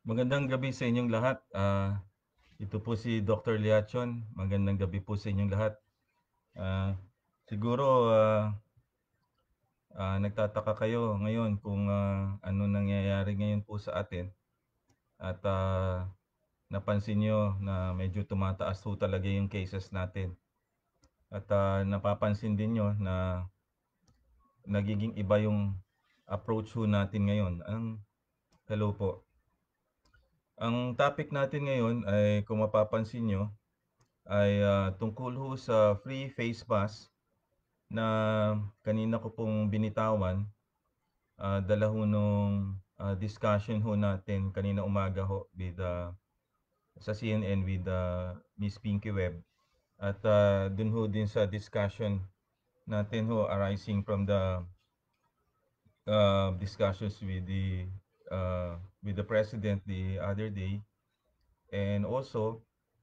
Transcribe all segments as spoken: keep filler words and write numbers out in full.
Magandang gabi sa inyong lahat. Ah, ito po si Doctor Leachon. Magandang gabi po sa inyong lahat. Ah, siguro ah, ah, nagtataka kayo ngayon kung ah, ano nangyayari ngayon po sa atin. At ah, napansin nyo na medyo tumataas po talaga yung cases natin. At ah, napapansin din nyo na nagiging iba yung approach ho natin ngayon. Ang hello po. Ang topic natin ngayon ay kung mapapansin nyo ay ah, tungkol ho sa free face mask na kanina ko pong binitawan. Ah, dala ho nung ah, discussion ho natin kanina umaga ho with, ah, sa C N N with ah, Miss Pinky Webb. At ah, dun ho din sa discussion natin ho arising from the uh, discussions with the uh, with the president the other day. And also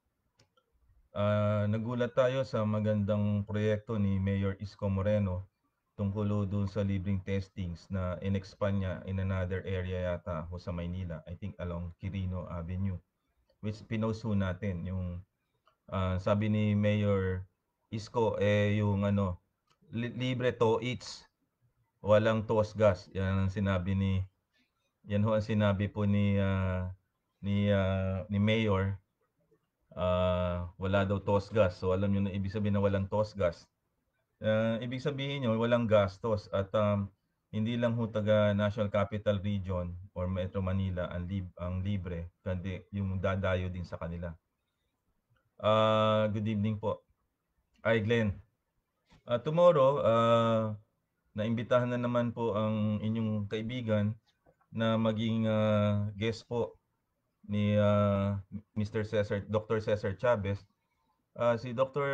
Ah, nagulat tayo sa magandang proyekto ni Mayor Isko Moreno tungkol ho dun sa libreng testings na in-expand niya in another area yata ho sa Maynila. I think along Quirino Avenue. Which pinost ho natin yung ah, sabi ni Mayor Isko eh yung ano li- libre to eats, walang toast gas. Yan ang sinabi ni yan ho ang sinabi po ni ah, ni ah, ni Mayor. Ah, wala daw toast gas. So alam niyo na ibig sabihin na walang toast gas. Ah, ibig sabihin niyo walang gastos at um, hindi lang ho taga National Capital Region or Metro Manila ang, lib ang libre, kundi yung dadayo din sa kanila. Ah, good evening po. Ay, Glenn. Ah, tomorrow, ah, naimbitahan na naman po ang inyong kaibigan na maging ah, guest po ni ah, mister Cesar, Doctor Cesar Chavez. Ah, si Doctor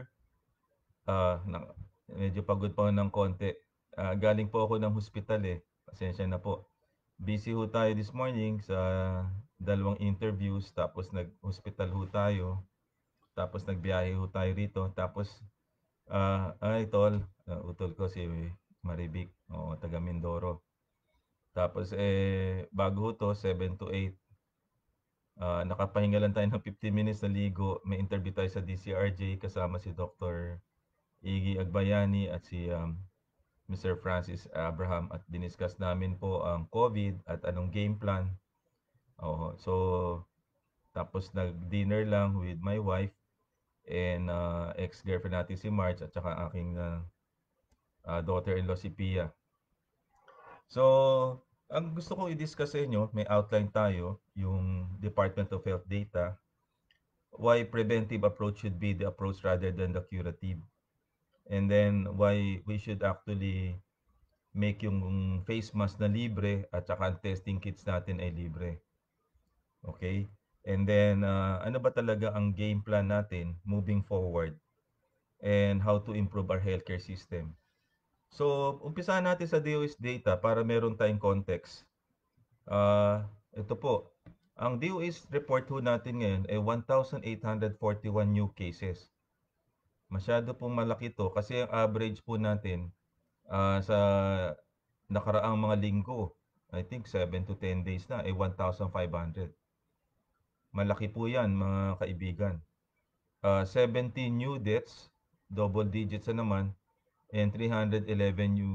Ah, na medyo pagod pa ako ng konti. Ah, galing po ako ng hospital eh. Pasensya na po. Busy ho tayo this morning sa dalawang interviews, tapos nag-hospital ho tayo, tapos nagbiyahe ho tayo rito, tapos ah, ay tol, ah, utol ko si Marivic, o taga Mindoro. Tapos eh bago ho to seven to eight, ah, nakapahinga lang tayo ng fifteen minutes na ligo. May interview tayo sa D C R J kasama si Doctor Iggy Agbayani at si um, mister Francis Abraham at diniscuss namin po ang COVID at anong game plan. Oo, so tapos nag-dinner lang with my wife and uh, ex-girlfriend natin si Marge at saka aking uh, uh, daughter-in-law si Pia. So, ang gusto kong i-discuss sa inyo, may outline tayo, yung Department of Health data, why preventive approach should be the approach rather than the curative. And then why we should actually make yung face mask na libre at saka ang testing kits natin ay libre. Okay? And then, uh, ano ba talaga ang game plan natin moving forward and how to improve our healthcare system. So, umpisahan natin sa D O S data para meron tayong context. Uh, ito po, ang D O S report ho natin ngayon ay one thousand eight hundred forty-one new cases. Masyado pong malaki to kasi ang average po natin ah, sa nakaraang mga linggo, I think seven to ten days na, eh one thousand five hundred. Malaki po yan mga kaibigan. Ah, seventeen new deaths, double digits na naman, and three hundred eleven new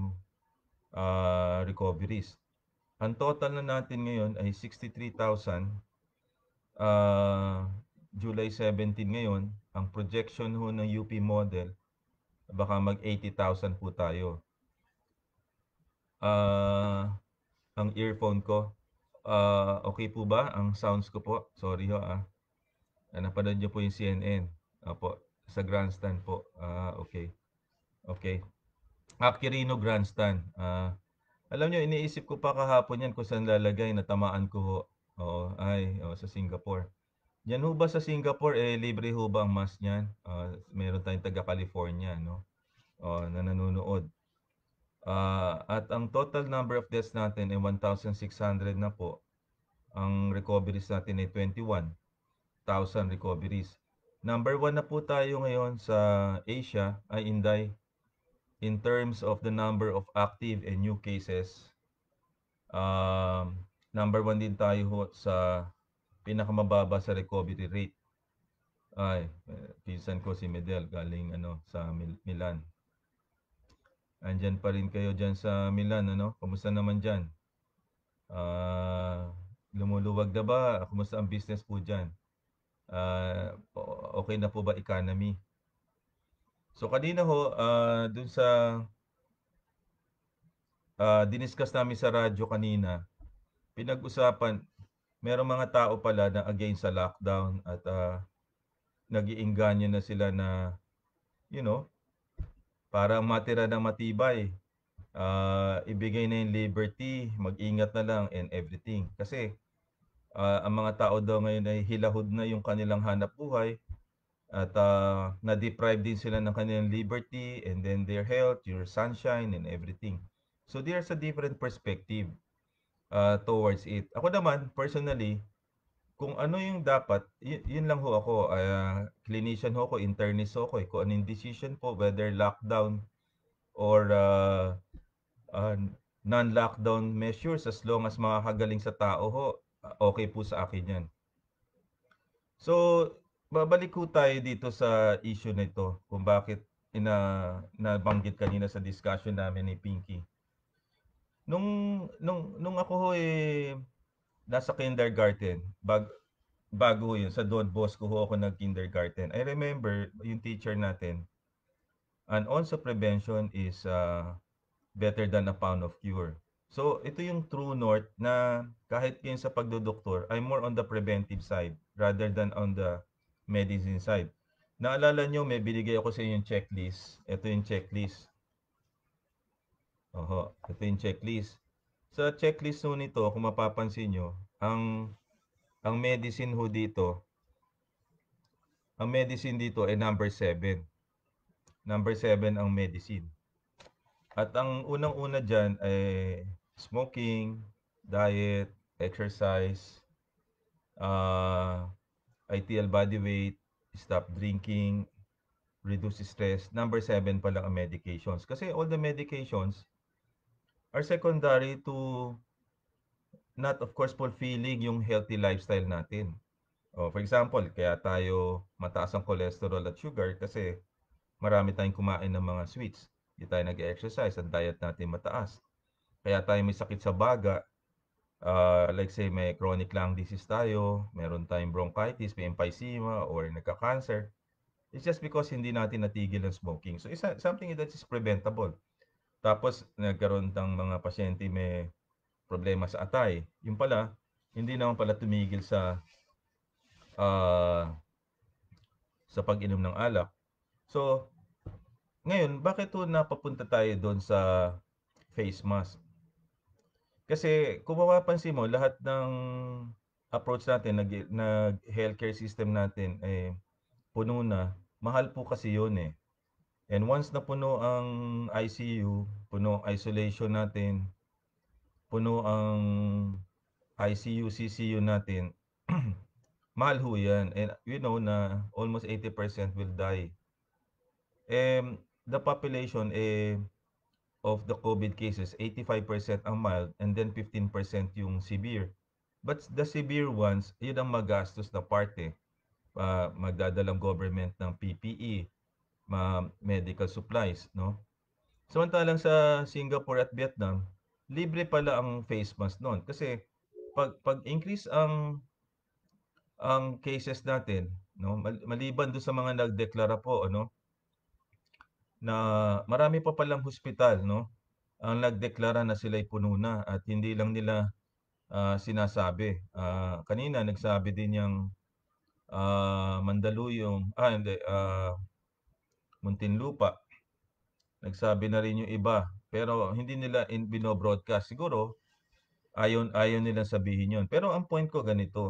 ah, recoveries. Ang total na natin ngayon ay sixty-three thousand. ah, July seventeenth ngayon, ang projection ho ng U P model, baka mag eighty thousand po tayo. Ah, ang earphone ko. Ah, okay po ba ang sounds ko po? Sorry ho ah. Ah, napanood niyo po yung C N N. Opo, sa grandstand po. Ah, okay. Okay. Ah, Quirino Grandstand. Ah, alam niyo, iniisip ko pa kahapon yan kung saan lalagay, natamaan ko ho. Oo, ay, oh, sa Singapore. Yan ho ba sa Singapore, eh, libre ho ba ang mask niyan? Ah, meron tayong taga California, no? Oh, na nanonood. Ah, at ang total number of deaths natin ay one thousand six hundred na po. Ang recoveries natin ay twenty-one thousand recoveries. Number one na po tayo ngayon sa Asia ay Inday in terms of the number of active and new cases. Um, Number one din tayo ho sa pinakamababa sa recovery rate. Ay, eh, pinsan ko si Medel galing ano sa Mil- Milan. Andiyan pa rin kayo diyan sa Milan, ano? Kumusta naman diyan? Ah, lumuluwag na ba? Kumusta ang business po diyan? Ah, o- okay na po ba economy? So kanina ho, ah, dun sa ah, diniscuss namin sa radyo kanina, pinag-usapan, merong mga tao pala na against sa lockdown at ah, nag-iinganyo na sila na, you know, para matira ng matibay. Ah, ibigay na yung liberty, mag-ingat na lang and everything. Kasi ah, ang mga tao daw ngayon ay hilahod na yung kanilang hanap buhay at ah, na-deprive din sila ng kanilang liberty and then their health, your sunshine and everything. So there's a different perspective uh, towards it. Ako naman, personally, kung ano yung dapat, y- yun lang ho ako. Uh, clinician ho ako, internist ho ako. Eh. Kung ano yung decision po, whether lockdown or uh, uh, non-lockdown measures, as long as makakagaling sa tao ho, uh, okay po sa akin yan. So, babalik ko tayo dito sa issue na ito, kung bakit ina nabanggit kanina sa discussion namin ni Pinky. Nung nung nung ako ho eh nasa kindergarten, bag bago yun, sa Don Bosco ho ako nag-kindergarten. I remember yung teacher natin, an ounce of prevention is uh, better than a pound of cure. So, ito yung true north na kahit ngayon sa pagdodoktor, I'm more on the preventive side rather than on the medicine side. Naalala nyo, may binigay ako sa inyo yung checklist. Ito yung checklist. Oho, ito yung checklist. Sa checklist ho nito, kung mapapansin nyo, ang ang medicine ho dito, ang medicine dito ay number seven. Number seven ang medicine. At ang unang-una dyan ay smoking, diet, exercise, uh, ideal body weight, stop drinking, reduce stress. Number seven pa lang ang medications. Kasi all the medications are secondary to not of course fulfilling yung healthy lifestyle natin. Oh, for example, kaya tayo mataas ang cholesterol at sugar kasi marami tayong kumain ng mga sweets. Hindi tayo nag-exercise, ang diet natin mataas. Kaya tayo may sakit sa baga, uh, like say may chronic lung disease tayo, meron tayong bronchitis, may emphysema, or nagka-cancer. It's just because hindi natin natigil ang smoking. So, isa, something that is preventable. Tapos, nagkaroon ng mga pasyente may problema sa atay. Yung pala, hindi naman pala tumigil sa uh, sa pag-inom ng alak. So, ngayon, bakit to napapunta tayo doon sa face mask? Kasi kung mapapansin mo, lahat ng approach natin, nag, nag healthcare system natin, eh, puno na. Mahal po kasi yun eh. And once na puno ang I C U, puno ang isolation natin, puno ang I C U, C C U natin, mahal ho yan. And you know na almost eighty percent will die. Um, the population eh, of the COVID cases, eighty-five percent ang mild and then fifteen percent yung severe. But the severe ones, yun ang magastos na parte. Uh, magdadalang government ng P P E, ma medical supplies, no? Samantalang sa Singapore at Vietnam, libre pala ang face mask noon. Kasi pag pag-increase ang ang cases natin, no? Maliban do sa mga nagdeklara po, ano, na marami pa palang hospital, no? Ang nagdeklara na sila'y puno na at hindi lang nila ah, sinasabi. Ah, kanina nagsabi din yung ah, Mandaluyong, ah hindi, ah, Muntinlupa. Nagsabi na rin yung iba. Pero hindi nila in bino-broadcast. Siguro ayon ayon nila sabihin yon. Pero ang point ko ganito.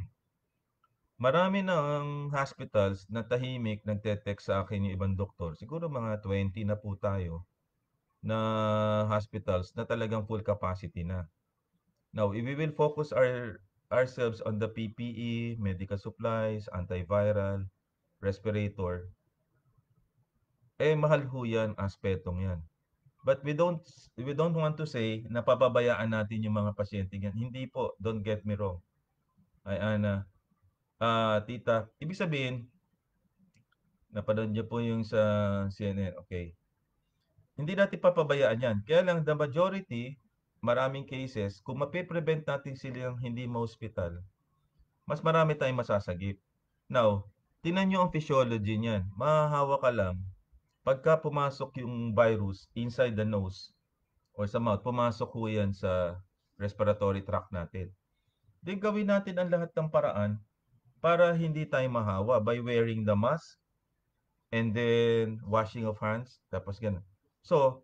Marami na ang hospitals na tahimik nagte-text sa akin yung ibang doktor. Siguro mga twenty na po tayo na hospitals na talagang full capacity na. Now, if we will focus our ourselves on the P P E, medical supplies, antiviral, respirator, eh mahal ho yan, aspetong yan. But we don't we don't want to say na pababayaan natin yung mga pasyente yan. Hindi po, don't get me wrong. Ay Ana, ah, tita, ibig sabihin, napanood niyo po yung sa C N N, okay. Hindi natin papabayaan yan. Kaya lang, the majority, maraming cases, kung mape-prevent natin silang hindi ma-hospital, mas marami tayong masasagip. Now, tingnan nyo ang physiology niyan. Mahahawa ka lang, pagka pumasok yung virus inside the nose or sa mouth, pumasok ho yan sa respiratory tract natin. Then gawin natin ang lahat ng paraan para hindi tayo mahawa by wearing the mask and then washing of hands, tapos ganun. So,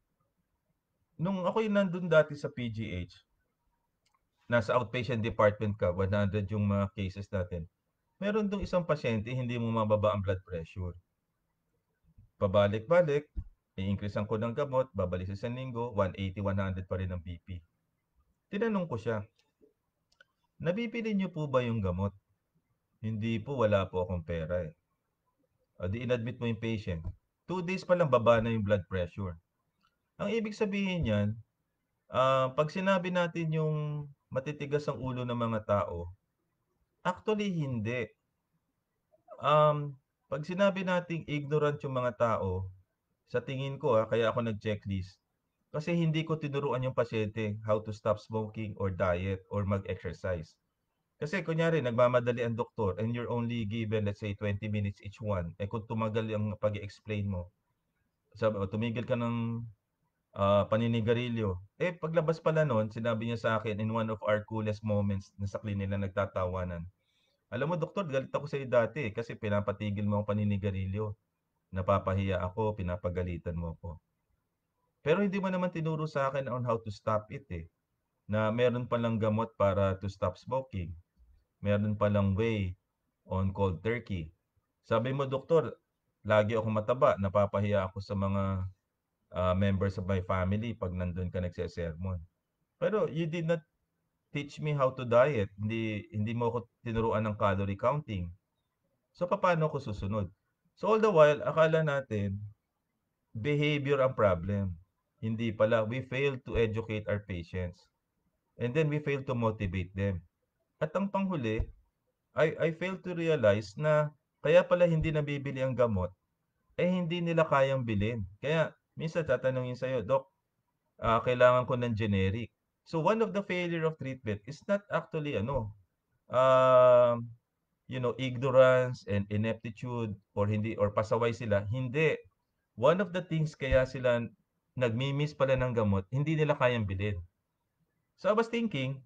nung ako'y nandun dati sa P G H, nasa outpatient department ka, one hundred yung mga cases natin. Meron dong isang pasyente, hindi mo mababa ang blood pressure. Pabalik-balik, i-increasean ko ng gamot, babalik sa isang linggo, one eighty, one hundred pa rin ang B P. Tinanong ko siya, nabibili niyo po ba yung gamot? Hindi po, wala po akong pera eh. O di inadmit mo yung patient. Two days pa lang baba na yung blood pressure. Ang ibig sabihin niyan, ah, pag sinabi natin yung matitigas ang ulo ng mga tao, actually hindi. Um, pag sinabi nating ignorant yung mga tao, sa tingin ko ah, kaya ako nag-checklist. Kasi hindi ko tinuruan yung pasyente how to stop smoking or diet or mag-exercise. Kasi kunyari, nagmamadali ang doktor and you're only given, let's say, twenty minutes each one. Eh kung tumagal yung pag-explain mo, sabi, o, tumigil ka ng ah, paninigarilyo. Eh, paglabas pala nun, sinabi niya sa akin in one of our coolest moments na sa klinika nagtatawanan. Alam mo, doktor, galit ako sa iyo dati eh, kasi pinapatigil mo ang paninigarilyo. Napapahiya ako, pinapagalitan mo ako. Pero hindi mo naman tinuro sa akin on how to stop it eh. Na meron palang gamot para to stop smoking. Meron palang way on cold turkey. Sabi mo, doktor, lagi ako mataba, napapahiya ako sa mga ah, members of my family pag nandun ka nagsesermon. Pero you did not teach me how to diet. Hindi hindi mo ako tinuruan ng calorie counting. So paano ko susunod? So all the while, akala natin behavior ang problem. Hindi pala. We fail to educate our patients. And then we fail to motivate them. At ang panghuli, I, I fail to realize na kaya pala hindi nabibili ang gamot, eh hindi nila kayang bilhin. Kaya minsan tatanungin sa'yo, Dok, ah, kailangan ko ng generic. So one of the failure of treatment is not actually ano, um, you know, ignorance and ineptitude or hindi or pasaway sila. Hindi. One of the things kaya sila nagmi-miss pala ng gamot, hindi nila kayang bilhin. So I was thinking,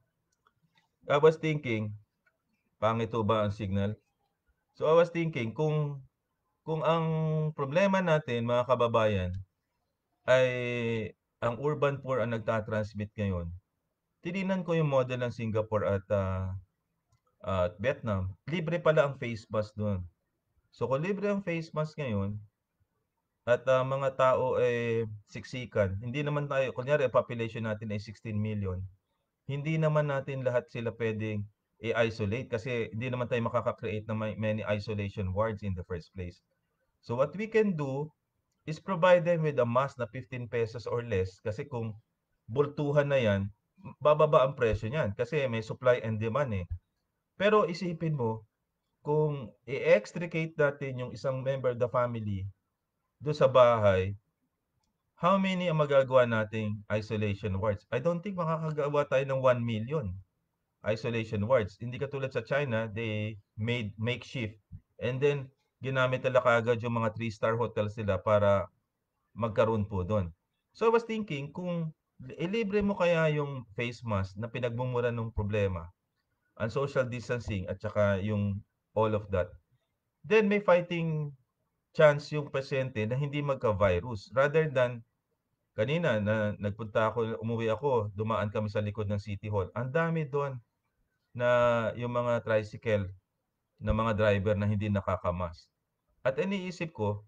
I was thinking, pangit ho ba ang signal? So I was thinking kung kung ang problema natin mga kababayan ay ang urban poor ang nagta-transmit ngayon. Tiningnan ko yung model ng Singapore at ah, at Vietnam. Libre pala ang face mask doon. So kung libre ang face mask ngayon at ah, mga tao ay siksikan, hindi naman tayo, kunyari ang population natin ay sixteen million, hindi naman natin lahat sila pwedeng i-isolate kasi hindi naman tayo makaka-create ng may- many isolation wards in the first place. So what we can do is provide them with a mask na fifteen pesos or less kasi kung bultuhan na yan, bababa ang presyo niyan kasi may supply and demand eh. Pero isipin mo, kung i-extricate natin yung isang member of the family do sa bahay, how many ang magagawa nating isolation wards? I don't think makakagawa tayo ng one million isolation wards. Hindi katulad sa China, they made makeshift. And then, ginamit nila kaagad yung mga three-star hotels nila para magkaroon po doon. So I was thinking, kung ilibre mo kaya yung face mask na pinagmumura ng problema, ang social distancing at saka yung all of that, then may fighting chance yung pasyente na hindi magka-virus rather than kanina na nagpunta ako, umuwi ako, dumaan kami sa likod ng City Hall. Ang dami doon na yung mga tricycle na mga driver na hindi nakakamas. At iniisip ko,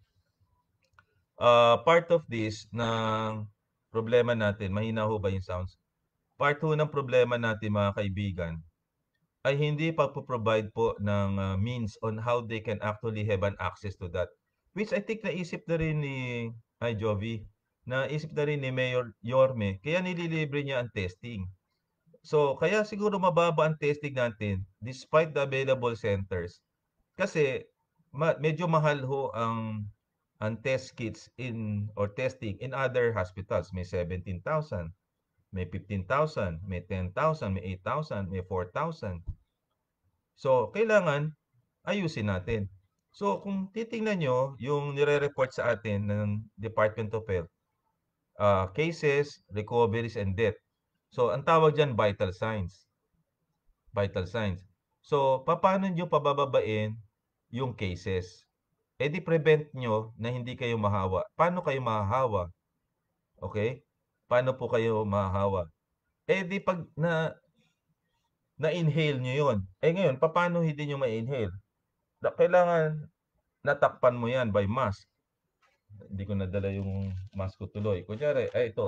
ah, part of this ng problema natin, mahina ho ba yung sounds? Part ho ng problema natin mga kaibigan ay hindi pagpo-provide po ng ah, means on how they can actually have an access to that. Which I think naisip na rin ni ay Jovi naisip na rin ni Mayor Yorme kaya nililibre niya ang testing. So, kaya siguro mababa ang testing natin despite the available centers. Kasi ma medyo mahal ho ang ang test kits in or testing in other hospitals. May seventeen thousand, may fifteen thousand, may ten thousand, may eight thousand, may four thousand. So, kailangan ayusin natin. So, kung titingnan nyo yung nire-report sa atin ng Department of Health, ah, cases, recoveries, and death. So, ang tawag dyan, vital signs. Vital signs. So, paano nyo pabababain yung cases? Eh di prevent nyo na hindi kayo mahawa. Paano kayo mahahawa? Okay? Paano po kayo mahahawa? Eh di pag na na-inhale nyo yun. Eh ngayon, paano hindi nyo ma-inhale? Na, kailangan natakpan mo yan by mask. Hindi ko nadala yung mask ko tuloy. Kunyari, ay ito.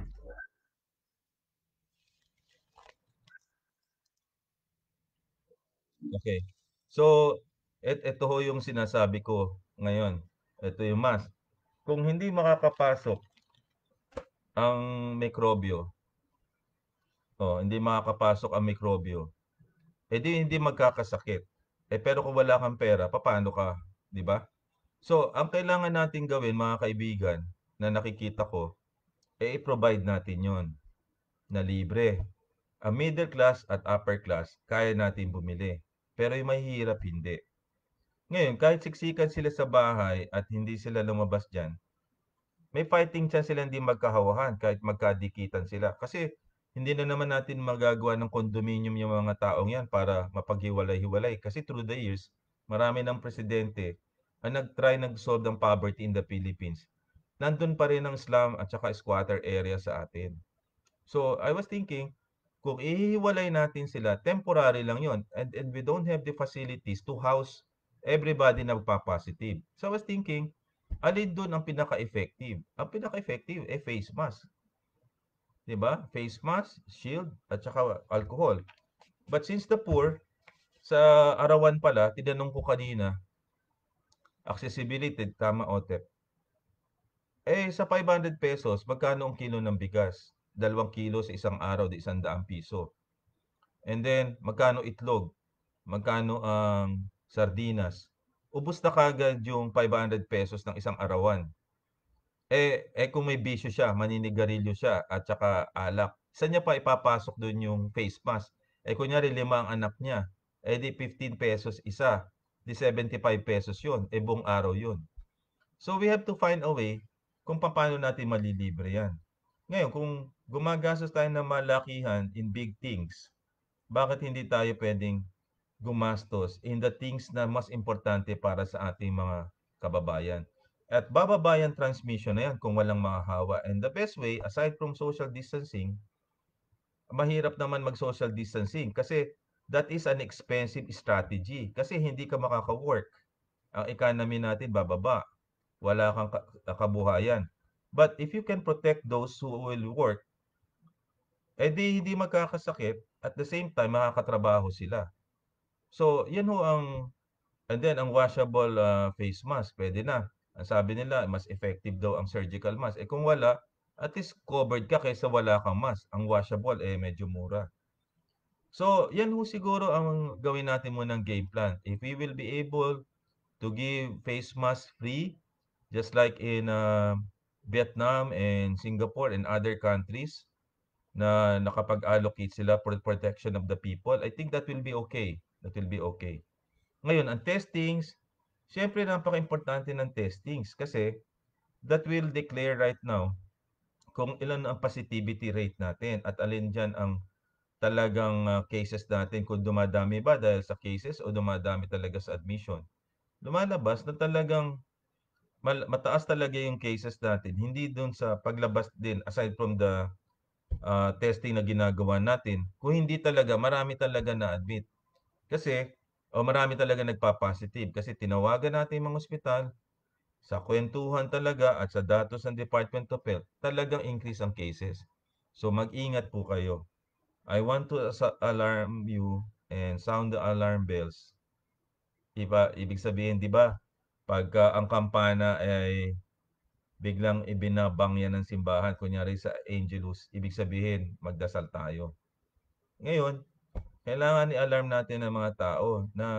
Okay. So, et ito ho yung sinasabi ko ngayon. Ito yung mask. Kung hindi makakapasok ang mikrobyo, oh, hindi makakapasok ang mikrobyo, eh di hindi magkakasakit. Eh pero kung wala kang pera, papaano ka, 'di ba? So, ang kailangan natin gawin mga kaibigan na nakikita ko, eh i-provide natin 'yon na libre. Ang middle class at upper class, kaya natin bumili. Pero yung mahihirap, hindi. Ngayon, kahit siksikan sila sa bahay at hindi sila lumabas diyan, may fighting chance sila hindi magkahawahan kahit magkadikitan sila. Kasi hindi na naman natin magagawa ng condominium yung mga taong yan para mapaghiwalay-hiwalay. Kasi through the years, marami ng presidente ang nag-try nag-solve ng poverty in the Philippines. Nandun pa rin ang slum at saka squatter area sa atin. So, I was thinking, kung ihiwalay natin sila, temporary lang yon, and, and we don't have the facilities to house everybody na magpa-positive. So, I was thinking, alin doon ang pinaka-effective? Ang pinaka-effective, eh, face mask. 'Di ba? Face mask, shield, at saka alcohol. But since the poor, sa arawan pala, tinanong ko kanina, accessibility, tama o tep. Eh, sa five hundred pesos, magkano ang kilo ng bigas? Dalawang kilo sa isang araw, di isang daang piso. And then, magkano itlog? Magkano ang sardinas? Ubus na kagad yung five hundred pesos ng isang arawan. Eh, eh kung may bisyo siya, maninigarilyo siya at saka alak, saan niya pa ipapasok doon yung face mask? Eh kunyari lima ang anak niya, eh di fifteen pesos isa, di seventy-five pesos yun, eh buong araw yun. So we have to find a way kung paano natin malilibre yan. Ngayon, kung gumagastos tayo ng malakihan in big things, bakit hindi tayo pwedeng gumastos in the things na mas importante para sa ating mga kababayan? At bababayan transmission na yan kung walang mahahawa. And the best way, aside from social distancing, mahirap naman mag-social distancing kasi that is an expensive strategy. Kasi hindi ka makaka-work. Ang economy natin bababa. Wala kang ka- kabuhayan. But if you can protect those who will work, eh di hindi magkakasakit at the same time makakatrabaho sila. So, yan ho ang, and then ang washable ah, face mask, pwede na. Ang sabi nila, mas effective daw ang surgical mask. Eh kung wala, at least covered ka kaysa wala kang mask. Ang washable, eh medyo mura. So, yan ho siguro ang gawin natin munang game plan. If we will be able to give face mask free, just like in uh, Vietnam and Singapore and other countries na nakapag-allocate sila for protection of the people, I think that will be okay. That will be okay. Ngayon, ang testings, siyempre napaka-importante ng testings kasi that will declare right now kung ilan ang positivity rate natin at alin dyan ang talagang ah, cases natin, kung dumadami ba dahil sa cases o dumadami talaga sa admission. Lumalabas na talagang mal- mataas talaga yung cases natin. Hindi dun sa paglabas din, aside from the ah, testing na ginagawa natin, kung hindi talaga, marami talaga na-admit. Kasi, o marami talaga nagpa-positive. Kasi tinawagan natin yung mga ospital, sa kwentuhan talaga at sa datos ng Department of Health, talagang increase ang cases. So mag-ingat po kayo. I want to sa- alarm you and sound the alarm bells. Iba, ibig sabihin, di ba, pagka ang kampana ay biglang ibinabang yan ng simbahan, kunyari sa Angelus, ibig sabihin, magdasal tayo. Ngayon, kailangan i-alarm natin ang mga tao na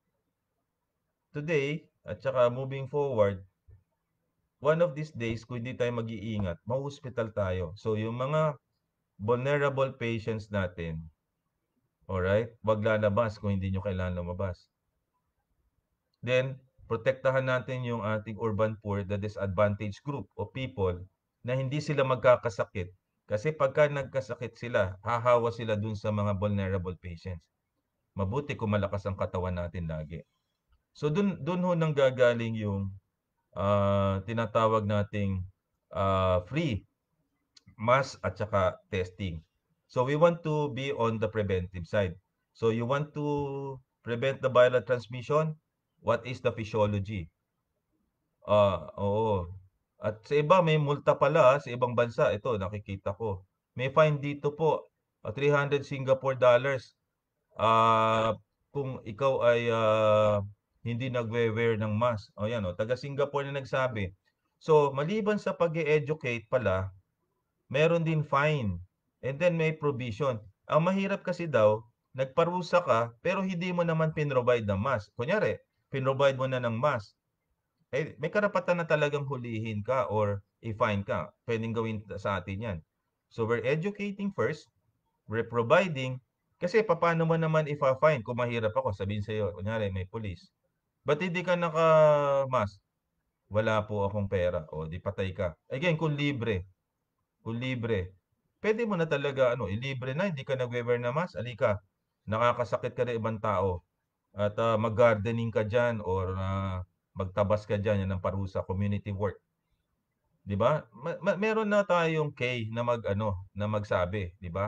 today, at saka moving forward, one of these days, kung hindi tayo mag-iingat, ma-hospital tayo. So, yung mga vulnerable patients natin, alright, wag lalabas kung hindi nyo kailangan lumabas. Then, protektahan natin yung ating urban poor, the disadvantaged group of people na hindi sila magkakasakit. Kasi pagka nagkasakit sila, hahawa sila dun sa mga vulnerable patients. Mabuti kung malakas ang katawan natin lagi. So dun dun ho nang gagaling yung ah, tinatawag nating ah, free mass at saka testing. So we want to be on the preventive side. So you want to prevent the viral transmission? What is the physiology? Ah, oo. At sa iba may multa pala, ah, sa ibang bansa. Ito nakikita ko. May fine dito po, ah, three hundred Singapore dollars. Ah, kung ikaw ay ah, hindi nagwe-wear ng mask. O yan o, taga Singapore na nagsabi. So, maliban sa pag-educate pala, meron din fine. And then may provision. Ang mahirap kasi daw, nagparusa ka, pero hindi mo naman pinrovide ng mask. Kunyari, pinrovide mo na ng mask. Eh, may karapatan na talagang hulihin ka or i-fine ka. Pwedeng gawin sa atin yan. So, we're educating first, we're providing, kasi paano mo naman ifa-fine kung mahirap ako, sabihin sa'yo, kunyari may police. Ba't hindi ka naka-mask? Wala po akong pera. O, di patay ka. Again, kung libre, kung libre, pwede mo na talaga, ano, ilibre na, hindi ka nagwe-wear na mask, alika, nakakasakit ka na ibang tao. At ah, mag-gardening ka dyan or ah, magtabas ka dyan, yan ang parusa, community work. 'Di ba? Ma- ma- meron na tayong K na mag ano, na magsabi, 'di ba?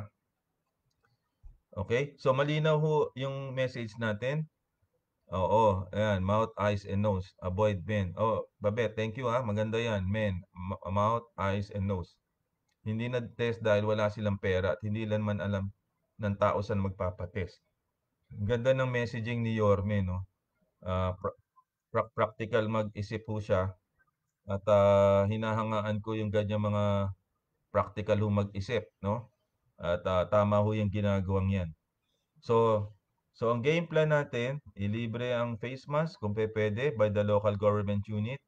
Okay? So malinaw ho yung message natin. Oo, ayan, mouth, eyes, and nose. Avoid men. Oh, Babet, thank you ha. Maganda yan. Men, m- mouth, eyes, and nose. Hindi na-test dahil wala silang pera at hindi lang man alam ng tao saan magpapatest. Ang ganda ng messaging ni Yorme, no? Ah, pra- pra- practical mag-isip po siya at ah, hinahangaan ko yung ganyan mga practical ho mag-isip, no? At ah, tama ho yung ginagawang yan. So, so ang game plan natin, ilibre ang face mask kung pwede by the local government unit.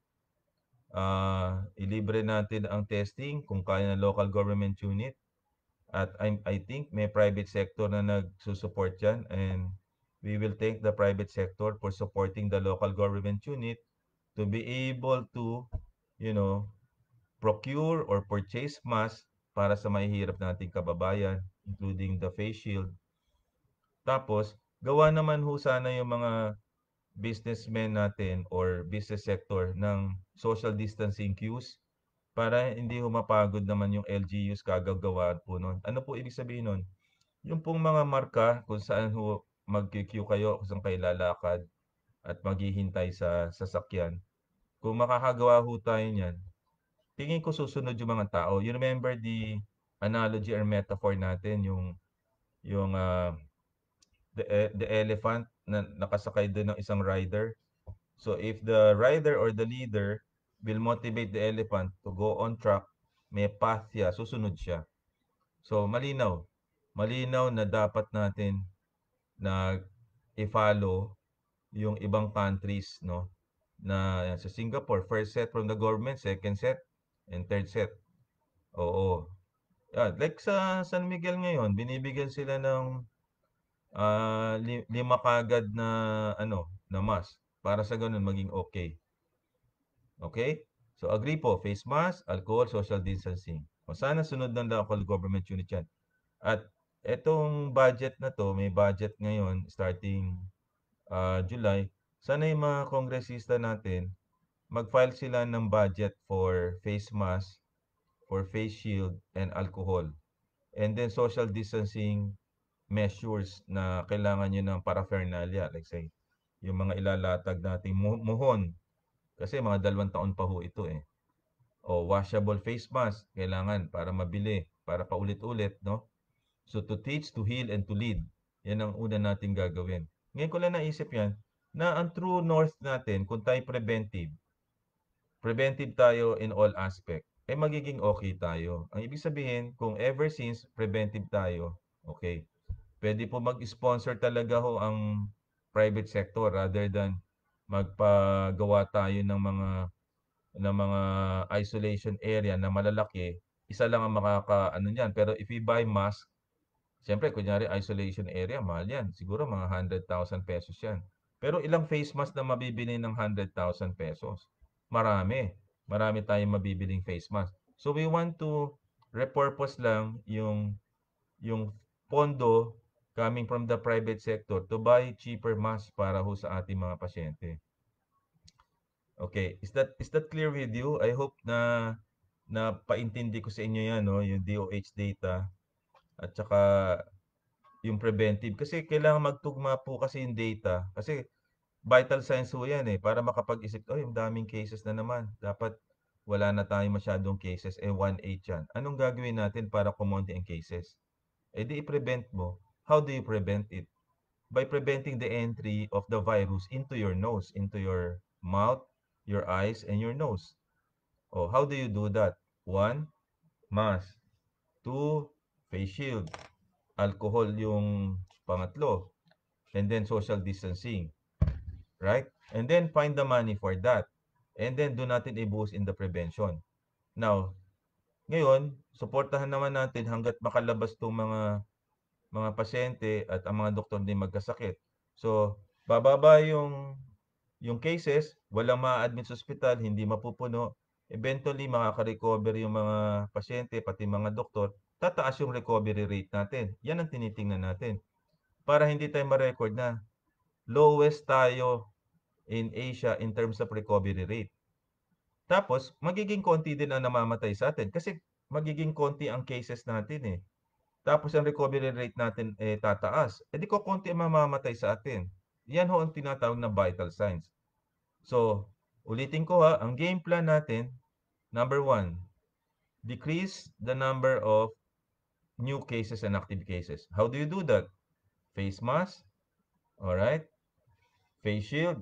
Ah, ilibre natin ang testing kung kaya ng local government unit. At I, I think may private sector na nagsusupport yan and we will thank the private sector for supporting the local government unit to be able to, you know, procure or purchase mask para sa mahihirap nating kababayan, including the face shield. Tapos, gawa naman ho sana yung mga businessmen natin or business sector ng social distancing cues para hindi ho mapagod naman yung L G Us kagagawa po nun. Ano po ibig sabihin nun? Yung pong mga marka kung saan ho mag-queue kayo, kung saan kayo lalakad at maghihintay sa sasakyan. Kung makakagawa ho tayo niyan, tingin ko susunod yung mga tao. You remember the analogy or metaphor natin, yung yung ah, the e- the elephant na nakasakay din ng isang rider. So if the rider or the leader will motivate the elephant to go on track, may path siya, susunod siya. So malinaw. Malinaw na dapat natin na i-follow yung ibang countries, no? Na yan, sa Singapore, first set from the government, second set, and third set. Oo. Yeah, like sa San Miguel ngayon, binibigyan sila ng ah, li- lima kagad na ano, na mask para sa ganun maging okay. Okay? So agree po, face mask, alcohol, social distancing. O sana sunod ng local government unit yan. At etong budget na to, may budget ngayon starting ah, July. Sana yung mga kongresista natin, mag-file sila ng budget for face mask, for face shield, and alcohol. And then social distancing measures na kailangan nyo ng paraphernalia. Like say, yung mga ilalatag nating mu- muhon. Kasi mga dalawang taon pa ho ito eh. O washable face mask, kailangan para mabili, para paulit-ulit, no? So to teach, to heal, and to lead. Yan ang una nating gagawin. Ngayon ko lang naisip yan, na ang true north natin, kung tayo preventive, preventive tayo in all aspect, eh magiging okay tayo. Ang ibig sabihin, kung ever since preventive tayo, okay, pwede po mag-sponsor talaga ho ang private sector rather than magpagawa tayo ng mga ng mga isolation area na malalaki. Isa lang ang makaka ano niyan. Pero if we buy mask, siyempre kunyari isolation area, mahal yan. Siguro mga one hundred thousand pesos yan. Pero ilang face mask na mabibili ng one hundred thousand pesos? Marami. Marami tayong mabibiling face mask. So we want to repurpose lang yung yung pondo coming from the private sector to buy cheaper masks para ho sa ating mga pasyente. Okay, is that is that clear with you? I hope na na paintindi ko sa inyo 'yan, no, yung D O H data at saka yung preventive kasi kailangan magtugma po kasi yung data kasi vital signs ho 'yan eh para makapag-isip, "Ay, ang daming cases na naman. Dapat wala na tayong masyadong cases, eh one eight 'yan. Anong gagawin natin para kumonti ang cases?" Eh di i-prevent mo. How do you prevent it? By preventing the entry of the virus into your nose, into your mouth, your eyes, and your nose. Oh, how do you do that? One, mask. Two, face shield. Alcohol yung pangatlo. And then social distancing. Right? And then find the money for that. And then do natin i-boost in the prevention. Now, ngayon, suportahan naman natin hanggat makalabas itong mga mga pasyente at ang mga doktor din magkasakit. So, bababa yung yung cases, walang ma-admit sa ospital, hindi mapupuno. Eventually, makaka-recover yung mga pasyente, pati mga doktor. Tataas yung recovery rate natin. Yan ang tinitingnan natin. Para hindi tayo ma-record na lowest tayo in Asia in terms of recovery rate. Tapos, magiging konti din ang namamatay sa atin kasi magiging konti ang cases natin eh. Tapos ang recovery rate natin eh tataas. Eh di ko konti ang mamamatay sa atin. Yan ho ang tinatawag na vital signs. So, ulitin ko ha, ang game plan natin, number one, decrease the number of new cases and active cases. How do you do that? Face mask, all right? Face shield,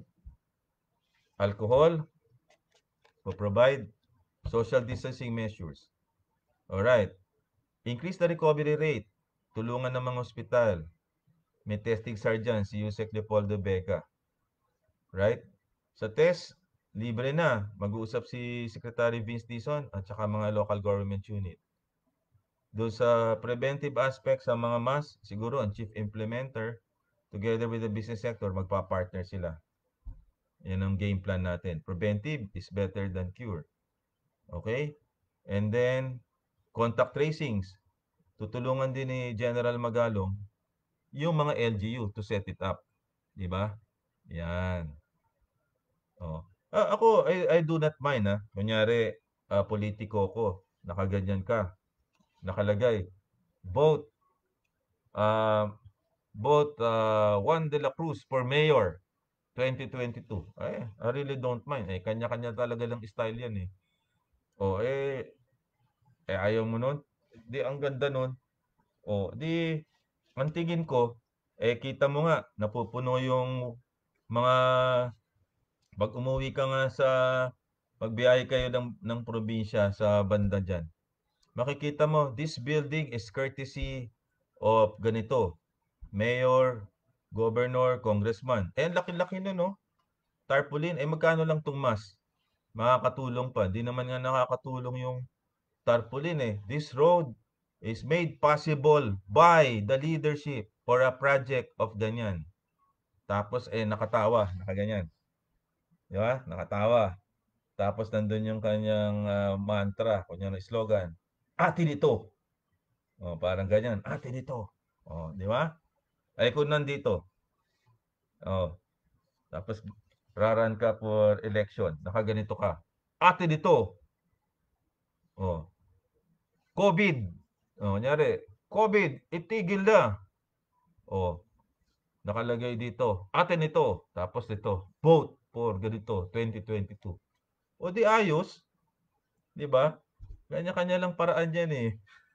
alcohol, to provide social distancing measures. All right. Increase the recovery rate. Tulungan ng mga ospital. May testing sergeant, si Yusek Leopoldo Vega. Right? Sa test, libre na. Mag-uusap si Secretary Vince Dizon at saka mga local government unit. Doon sa preventive aspect sa mga mask, siguro ang chief implementer, together with the business sector, magpa-partner sila. Yan ang game plan natin. Preventive is better than cure. Okay? And then, contact tracings. Tutulungan din ni General Magalong yung mga L G U to set it up. Di ba? Yan. Oh. Ah, ako, I, I do not mind, ha. Kunyari, ah, politiko ko, nakaganyan ka, nakalagay, vote, uh, vote uh, Juan de la Cruz for mayor, twenty twenty-two. Ay, I really don't mind. Eh, kanya-kanya talaga lang style yan, eh. Oh, eh, eh ayaw mo nun? Di, ang ganda nun. Oh, di, ang tingin ko, eh, kita mo nga, napupuno yung mga, pag umuwi ka nga sa, pagbiyahe kayo ng, ng probinsya sa banda dyan, makikita mo, this building is courtesy of ganito, mayor, governor, congressman. Eh, ang laki-laki nun, no? Tarpaulin, eh, magkano lang itong mas? Makakatulong pa. Di naman nga nakakatulong yung tarpaulin, eh. This road is made possible by the leadership for a project of ganyan. Tapos, eh, nakatawa, nakaganyan. Di ba? Nakatawa. Tapos, nandun yung kanyang ah, mantra, kanyang slogan. Atin ito. Oh, parang ganyan. Atin ito. Oh, di ba? Ay, kung nandito, oh, tapos raran ka for election, nakaganito ka. Atin ito. Oh, COVID. Oh, nyari, COVID, itigil na. Oh, nakalagay dito. Atin ito. Tapos ito, vote for ganito, twenty twenty-two. O di ayos, di ba? Kanya-kanya lang paraan yan eh.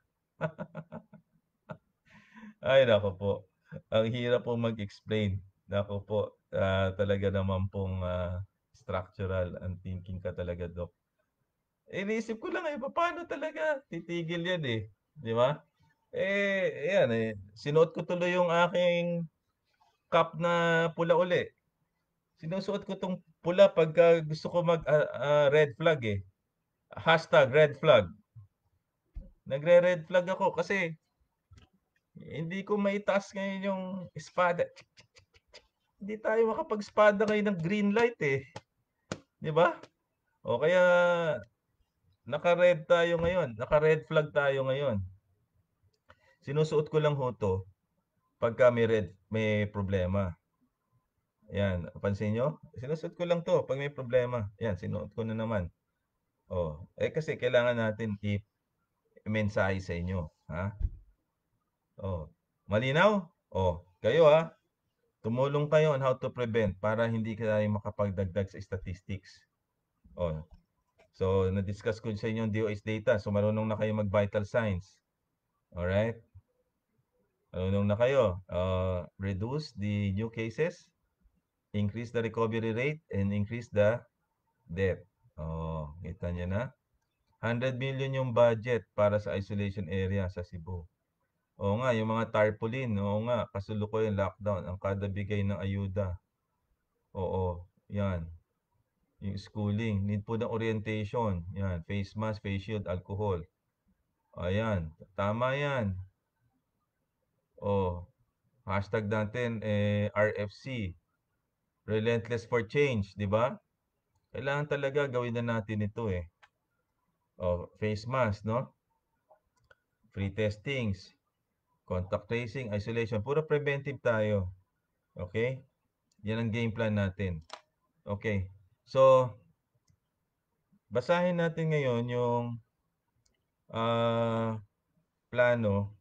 Ay, nako po. Ang hirap po mag-explain. Nako po, ah, talaga naman pong ah, Structural ang thinking ka talaga, Doc. Eh, iniisip ko lang eh, paano talaga titigil yan eh. Di ba? Eh, yan eh. Sinuot ko tuloy yung aking cup na pula uli. Sinusuot ko tong pula pagka gusto ko mag ah, ah, red flag eh. Hashtag red flag. Nagre-red flag ako kasi hindi ko maitaas ngayon yung espada. Hindi tayo makapag-espada ngayon ng green light eh. Di ba? O kaya naka-red tayo ngayon. Naka-red flag tayo ngayon. Sinusuot ko lang ho to pagka may red, may problema. Yan, pansin nyo? Sinusuot ko lang to pag may problema. Yan, sinuot ko na naman. Oh, eh kasi kailangan natin i-mensahe sa inyo, ha? Oh, malinaw? Oh, kayo ha, tumulong kayo on how to prevent para hindi kayo makapagdagdag sa statistics. Oh, so na-discuss ko sa inyo yung D O H data. So marunong na kayo mag-vital signs. Alright? Marunong na kayo. Uh, reduce the new cases, increase the recovery rate, and increase the death. Oh, kita niyo na? one hundred million yung budget para sa isolation area sa Cebu. Oo nga, yung mga tarpaulin, oo nga, kasalukuyan lockdown, ang kada bigay ng ayuda. Oo, yan. Yung schooling, need po ng orientation. Yan, face mask, face shield, alcohol. Ayan, tama yan. Oh, hashtag natin eh, R F C, Relentless for Change, di ba? Kailangan talaga gawin na natin ito eh. Oh, face mask, no? Free testings, contact tracing, isolation. Puro preventive tayo. Okay? Yan ang game plan natin. Okay. So, basahin natin ngayon yung ah, plano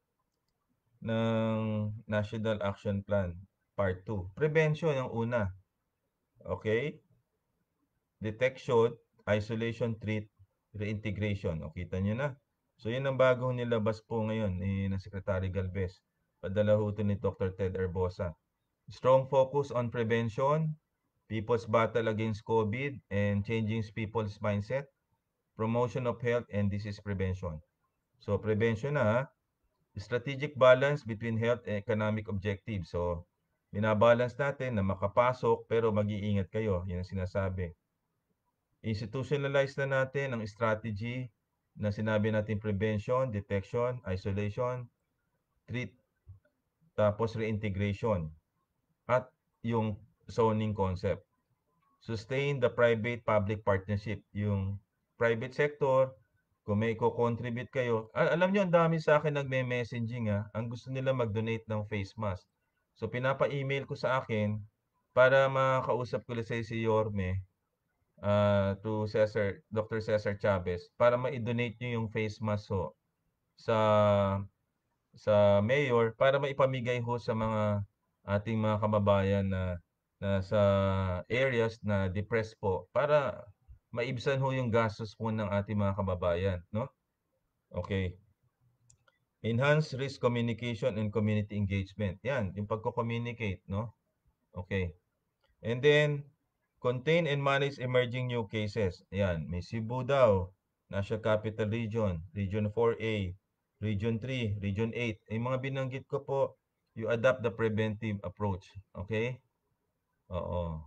ng National Action Plan Part two. Prevention ang una. Okay? Detection, isolation, treat, reintegration. O, kita nyo na. So, yun ang bagong nilabas po ngayon ni na Secretary Galvez. Padala ho ito ni Doctor Ted Herbosa. Strong focus on prevention, people's battle against COVID, and changing people's mindset, promotion of health, and disease prevention. So, prevention na ha. Strategic balance between health and economic objectives. So, binabalance natin na makapasok pero mag-iingat kayo. Yan ang sinasabi. Institutionalize na natin ang strategy na sinabi natin prevention, detection, isolation, treat, tapos reintegration. At yung zoning concept. Sustain the private-public partnership. Yung private sector, kung may ko-contribute kayo. Al- alam nyo, ang dami sa akin nagme-messaging ha. Ang gusto nila mag-donate ng face mask. So, pinapa-email ko sa akin para makausap ko sa si Yorme uh, to Cesar, Doctor Cesar Chavez para ma-donate nyo yung face mask ho sa sa mayor para maipamigay ho sa mga ating mga kababayan na na sa areas na depressed po para maibsan ho yung gastos po ng ating mga kababayan, no? Okay. Enhance risk communication and community engagement. Yan, yung pagko-communicate, no? Okay. And then, contain and manage emerging new cases. Yan, may Cebu daw, National Capital Region, Region four A, Region three, Region eight. Yung mga binanggit ko po, you adopt the preventive approach. Okay? Oo.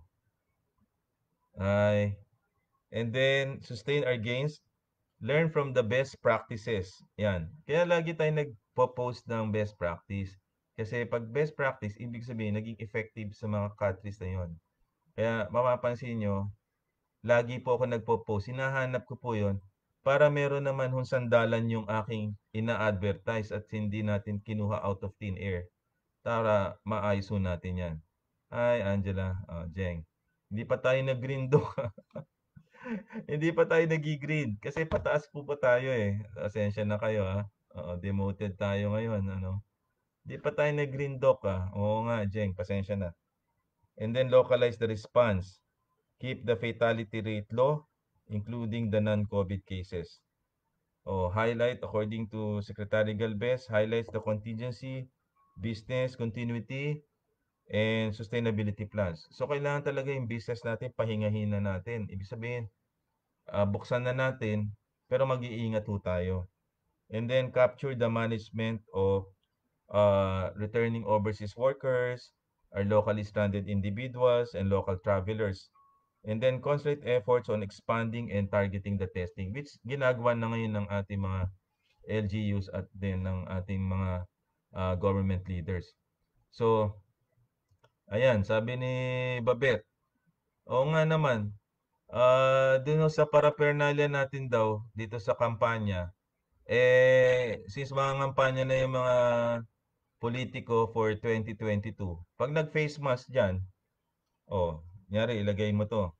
Ay. And then, sustain our gains. Learn from the best practices. Yan. Kaya lagi tayo nagpo-post ng best practice. Kasi pag best practice, ibig sabihin, naging effective sa mga countries na yon. Kaya mapapansin nyo, lagi po ako nagpo-post. Hinahanap ko po yon para meron naman hong sandalan yung aking ina-advertise at hindi natin kinuha out of thin air. Para maayos ho natin yan. Hi, Angela. Oh, Jeng. Hindi pa tayo nag-green do. Hindi pa tayo nag-green kasi pataas po pa tayo eh. Asensya na kayo ha. Oo, demoted tayo ngayon. Ano? Hindi pa tayo nag-green dock ah. Oo nga, Jeng. Pasensya na. And then localize the response. Keep the fatality rate low, including the non-COVID cases. Oh, highlight, according to Secretary Galvez, highlights the contingency, business continuity, and sustainability plans. So kailangan talaga yung business natin pahingahin na natin. Ibig sabihin, ah, buksan na natin pero mag-iingat ho tayo. And then capture the management of uh, returning overseas workers, our locally stranded individuals, and local travelers. And then concentrate efforts on expanding and targeting the testing, which ginagawa na ngayon ng ating mga L G Us at din ng ating mga uh, government leaders. So, ayan, sabi ni Babet, oo nga naman, ah dun sa paraphernalia natin daw dito sa kampanya, eh, since mga kampanya na yung mga politiko for twenty twenty-two, pag nag-face mask dyan, oh, nyari, ilagay mo to,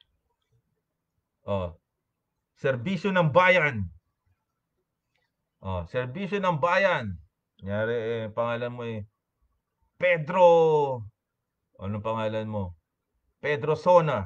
oh, serbisyo ng bayan, oh, serbisyo ng bayan, nyari, eh, pangalan mo eh, Pedro, anong pangalan mo? Pedro Sona,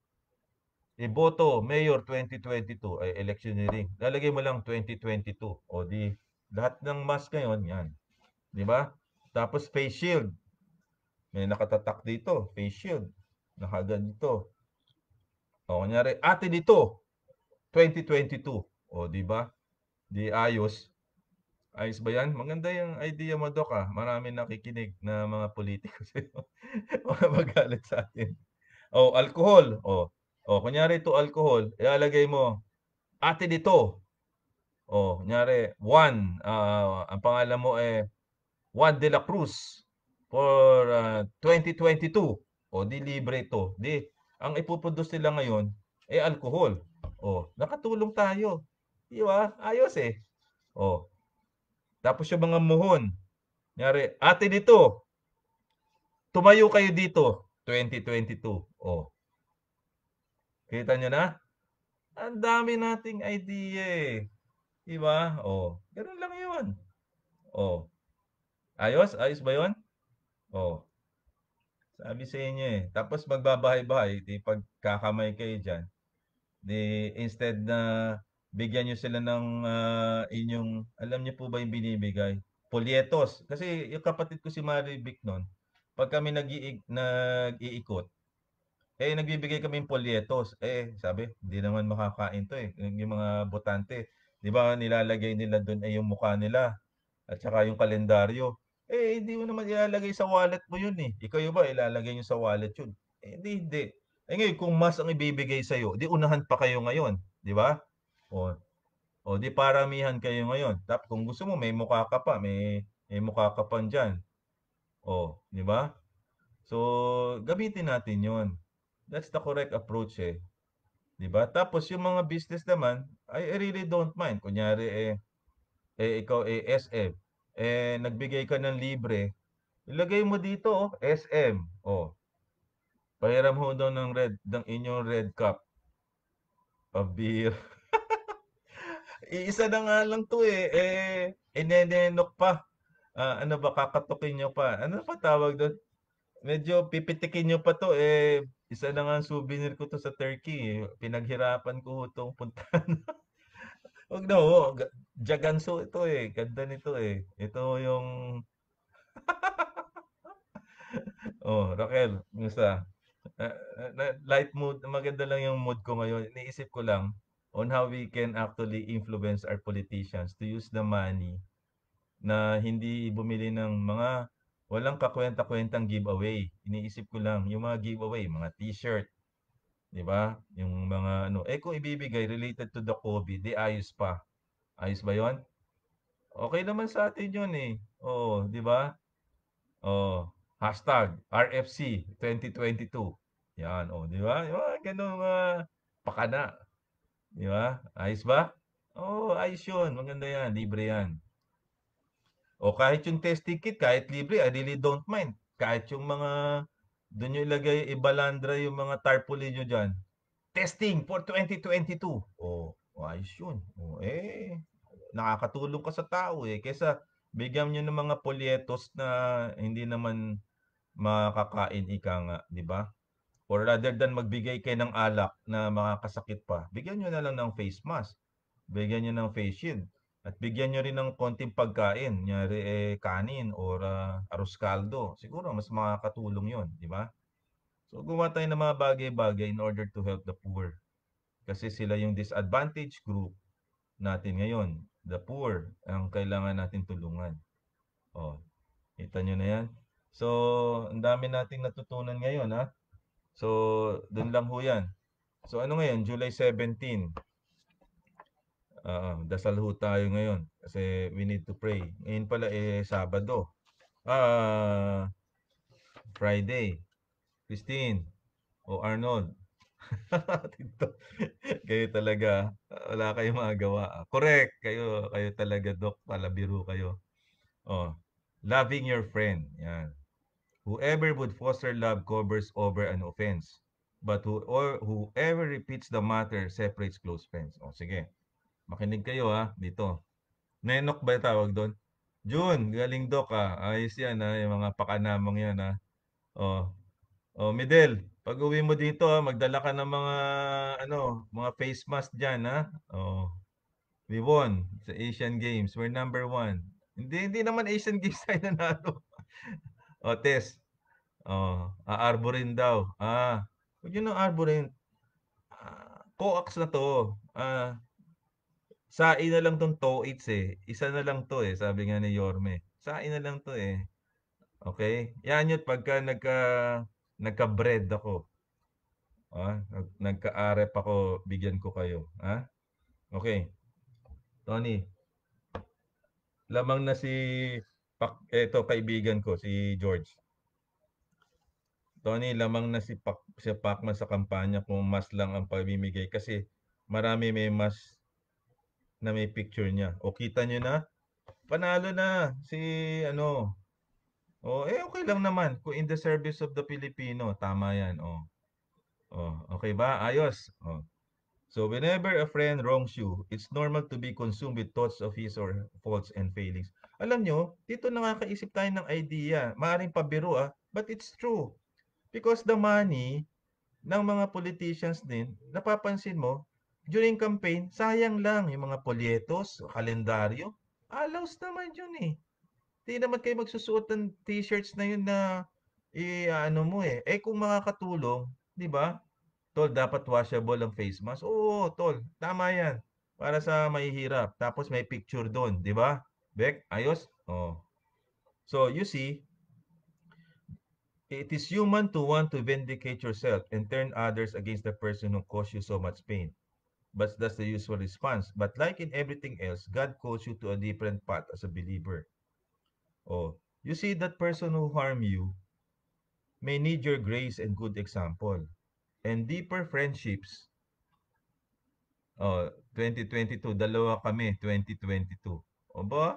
iboto, Mayor twenty twenty-two, ay electioneering. Lalagay mo lang twenty twenty-two. O di, lahat ng mask ngayon, yan. Di ba? Tapos face shield. May nakatatak dito, face shield. Nakaganito. O, kunyari, ate dito, twenty twenty-two. O, di ba? Di ayos. Ayos ba yan? Maganda yung idea mo, Dok, ah. Marami nakikinig na mga politiko sa'yo. Mga magalit sa atin. O, alcohol. O, o kunyari ito alcohol, ilalagay mo, ate dito. O, kunyari, Juan, ah, ang pangalan mo eh, Juan de la Cruz for ah, twenty twenty-two. O, di libre ito. Di, ang ipoproduce nila ngayon, eh, alcohol. O, nakatulong tayo. Di ba? Ayos eh. O, tapos yung mga muhon. Kunyari, ate dito, tumayo kayo dito, twenty twenty-two. O, kita nyo na? Ang dami nating idea eh. Di ba? O, ganun lang yun. O, ayos? Ayos ba yun? O, sabi sa inyo eh. Tapos magbabahay-bahay, di pagkakamay kayo dyan, di instead na bigyan nyo sila ng ah, inyong, alam nyo po ba yung binibigay? Polyetos. Kasi yung kapatid ko si Marivic noon, pag kami nag-iik, nag-iikot, eh nagbibigay kami ng polyetos. Eh sabi, hindi naman makakain to eh. Yung yung mga botante, di ba nilalagay nila doon ay yung mukha nila at saka yung kalendaryo. Eh, hindi mo naman ilalagay sa wallet mo yun eh. Ikaw yung ba, ilalagay nyo sa wallet yun? Eh, hindi, hindi. Eh ngayon, kung mas ang ibibigay sa'yo, di unahan pa kayo ngayon. Di ba? O, o di paramihan kayo ngayon. Tapos kung gusto mo, may mukha ka pa, may, may mukha ka pa dyan. O, di ba? So, gamitin natin yon. That's the correct approach eh. Di ba? Tapos yung mga business naman, I, I really don't mind. Kunyari eh, eh ikaw eh S M, eh nagbigay ka ng libre, ilagay mo dito oh, S M. Oh, pahiram ho daw ng red ng inyong red cup. Pabir. Iisa na nga lang 'to eh. Eh inenenok pa. Ah, ano ba kakatukin nyo pa? Ano pa tawag doon? Medyo pipitikin nyo pa 'to eh. Isa na nga ang souvenir ko to sa Turkey. Eh. Pinaghirapan ko ho 'tong puntahan. Wag na ho. Ga- Jaganso ito eh. Ganda nito eh. Ito yung oh, Raquel, kumusta? Ah, ah, na- light mood, maganda lang yung mood ko ngayon. Iniisip ko lang on how we can actually influence our politicians to use the money na hindi bumili ng mga walang kakwenta-kwentang giveaway. Iniisip ko lang yung mga giveaway, mga t-shirt, 'di ba? Yung mga ano, eh kung ibibigay related to the COVID, di ayos pa. Ayos ba 'yon? Okay naman sa atin 'yon eh. Oo, 'di ba? Oh, hashtag R F C twenty twenty-two. Yan, oh, di ba? Yung mga ganun mga pakana. Di ba? Ayos ba? Oo, oh, ayos yun. Maganda yan. Libre yan. O kahit yung testing kit, kahit libre, I really don't mind. Kahit yung mga, doon nyo ilagay, ibalandra yung mga tarpaulin nyo dyan. Testing for twenty twenty-two. Oh, oh, ayos yun. Oh, eh, nakakatulong ka sa tao eh. Kesa bigyan nyo ng mga polyetos na hindi naman makakain ika nga, 'di ba? Or rather than magbigay kayo ng alak na makakasakit pa, bigyan niyo na lang ng face mask. Bigyan niyo ng face shield. At bigyan nyo rin ng konting pagkain, kunyari eh, kanin or ah, arroz caldo. Siguro mas makakatulong yon, di ba? So gumawa tayo ng mga bagay-bagay in order to help the poor. Kasi sila yung disadvantaged group natin ngayon. The poor ang kailangan natin tulungan. Oh, kita nyo na yan. So, ang dami nating natutunan ngayon, ha? So, dun lang ho yan. So, ano ngayon? July seventeenth. Oo, dasal ho tayo ngayon kasi we need to pray. Ngayon pala eh Sabado. Ah, Friday. Christine o Arnold. Tito, kayo talaga, ah, wala kayong magagawa. Ah. Correct, kayo kayo talaga, Dok, palabiro kayo. Oh, loving your friend. Yan. Whoever would foster love covers over an offense. But who or whoever repeats the matter separates close friends. O sige, makinig kayo ha dito. Nenok ba yung tawag doon? June, galing Dok ah. Ayos yan ha, yung mga pakanamang yan ha. Oh, oh, Midel, pag uwi mo dito ha, magdala ka ng mga ano, mga face mask diyan ha. Oh, we won sa Asian Games. We're number one. Hindi hindi naman Asian Games tayo nanalo. Oh, test. Oh, aarborin daw. Ah, huwag yun ang arborin. Ah, coax na to. Ah, sain na lang tong TOEICs eh. Isa na lang to eh, sabi nga ni Yorme. Sain na lang to eh. Okay? Yan yun pagka nagka nagka-bread ako. Ah, nag, nagka-arep ako, bigyan ko kayo. Ha? Okay. Tony, lamang na si Pak, eto kaibigan ko, si George. Tony, lamang na si Pak, si Pacman sa kampanya kung mas lang ang pamimigay kasi marami may mas na may picture niya. O kita niyo na, panalo na si ano. O eh okay lang naman kung in the service of the Filipino, tama 'yan. O. Oh, okay ba? Ayos. Oh. So whenever a friend wrongs you, it's normal to be consumed with thoughts of his or faults and failings. Alam nyo, dito nakakaisip tayo ng idea. Maaring pabiro ah, but it's true. Because the money ng mga politicians din, napapansin mo, during campaign, sayang lang yung mga polyetos, kalendaryo. Allows naman yun eh. Di naman kayo magsusuot ng t-shirts na yun na i-ano mo eh. Eh kung makakatulong, di ba? Tol, dapat washable ang face mask. Oo, tol, tama yan. Para sa mahihirap. Tapos may picture doon, di ba? Bek, ayos? Oh. So, you see, it is human to want to vindicate yourself and turn others against the person who caused you so much pain. But that's the usual response. But like in everything else, God calls you to a different path as a believer. Oh, you see that person who harm you may need your grace and good example. And deeper friendships. Oh, twenty twenty-two, dalawa kami, twenty twenty-two. O ba?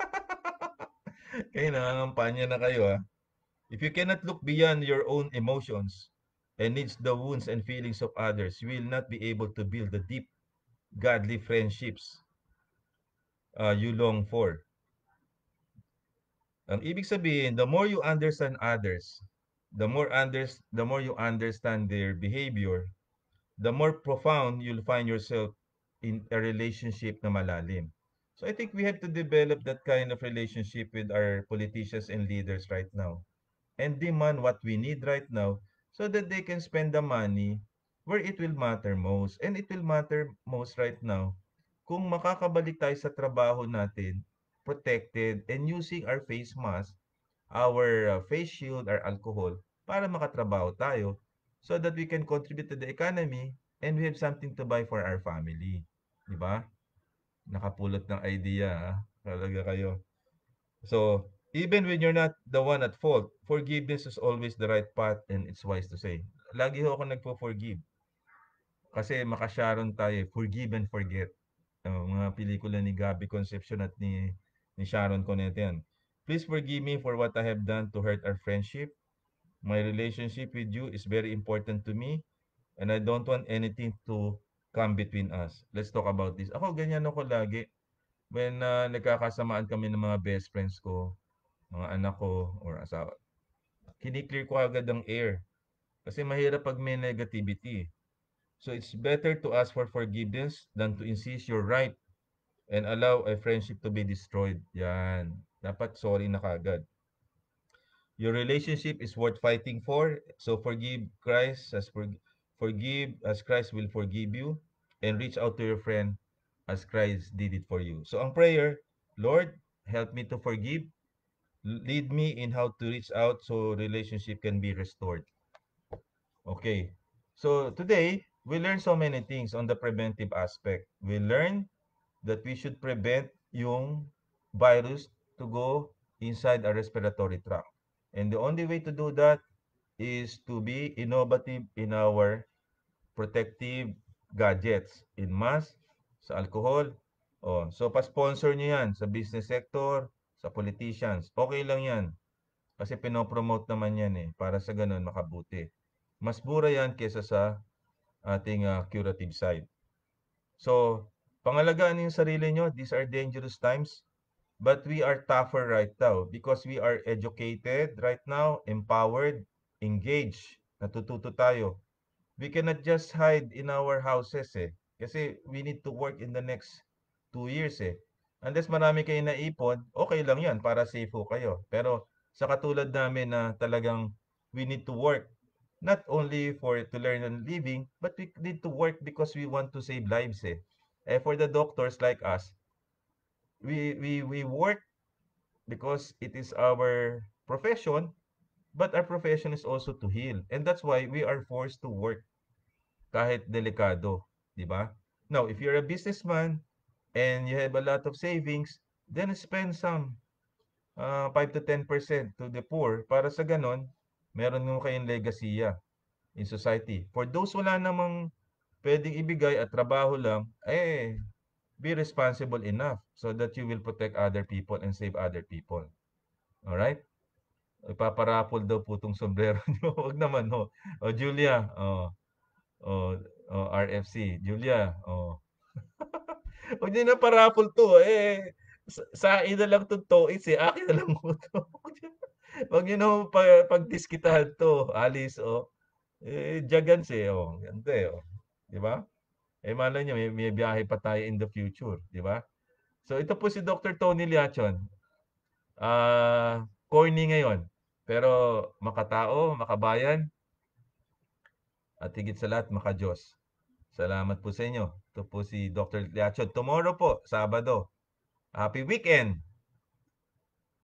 Kayo nangangampanya na kayo ah. If you cannot look beyond your own emotions and needs the wounds and feelings of others, you will not be able to build the deep, godly friendships uh, you long for. Ang ibig sabihin, the more you understand others, the more unders the more you understand their behavior, the more profound you'll find yourself in a relationship na malalim. So I think we have to develop that kind of relationship with our politicians and leaders right now and demand what we need right now so that they can spend the money where it will matter most. And it will matter most right now kung makakabalik tayo sa trabaho natin, protected, and using our face mask, our uh, face shield, our alcohol, para makatrabaho tayo so that we can contribute to the economy and we have something to buy for our family. Di ba? Nakapulot ng idea, ha? Talaga kayo. So, even when you're not the one at fault, forgiveness is always the right path and it's wise to say. Lagi ho ako nagpo-forgive. Kasi makasharon tayo, eh, forgive and forget. Oh, mga pelikula ni Gabby Concepcion at ni, ni Sharon Cuneta yan. Please forgive me for what I have done to hurt our friendship. My relationship with you is very important to me and I don't want anything to come between us. Let's talk about this. Ako, ganyan ako lagi. When uh, nagkakasamaan kami ng mga best friends ko, mga anak ko, or asawa, kiniklear ko agad ang air. Kasi mahirap pag may negativity. So it's better to ask for forgiveness than to insist you're right and allow a friendship to be destroyed. Yan. Dapat sorry na kagad. Your relationship is worth fighting for. So forgive Christ as for, forgive as Christ will forgive you, and reach out to your friend as Christ did it for you. So ang prayer, Lord, help me to forgive. Lead me in how to reach out so relationship can be restored. Okay. So today, we learn so many things on the preventive aspect. We learn that we should prevent yung virus to go inside our respiratory tract. And the only way to do that is to be innovative in our protective gadgets, in mask, sa alcohol. Oh, so pa-sponsor niyo yan sa business sector, sa politicians. Okay lang yan. Kasi pinopromote naman yan eh, para sa ganun makabuti. Mas mura yan kesa sa ating ah, curative side. So, pangalagaan niyo yung sarili nyo. These are dangerous times. But we are tougher right now because we are educated right now, empowered, engaged. Natututo tayo. We cannot just hide in our houses eh. Kasi we need to work in the next two years eh. Unless marami kayo naipon, okay lang yan para safe ho kayo. Pero sa katulad namin na talagang we need to work not only for to learn and living, but we need to work because we want to save lives eh. Eh for the doctors like us, we we we work because it is our profession, but our profession is also to heal. And that's why we are forced to work kahit delikado, di ba? Now, if you're a businessman and you have a lot of savings, then spend some uh, five to ten percent to the poor para sa ganon, meron mo kayong legasiya in society. For those wala namang pwedeng ibigay at trabaho lang, eh, be responsible enough so that you will protect other people and save other people. Alright? Ipaparapol daw po itong sombrero nyo. Huwag naman, ho. O, Julia, oh, oh, oh, R F C. Julia, oh. Huwag niyo na parapol to, eh. Sa, sa akin na lang itong toys, eh. Akin na lang po to. Huwag niyo na pa, pagdiskitahan to, Alice, oh. Eh, Jagans, eh, oh. Ganda, eh, oh. Di ba? Eh, malay niyo, may, may biyahe pa tayo in the future, di ba? So, ito po si Doctor Tony Leachon. Ah, corny ngayon, pero makatao, makabayan, at higit sa lahat, makadiyos. Salamat po sa inyo. Ito po si Doctor Leachon. Tomorrow po, Sabado. Happy weekend!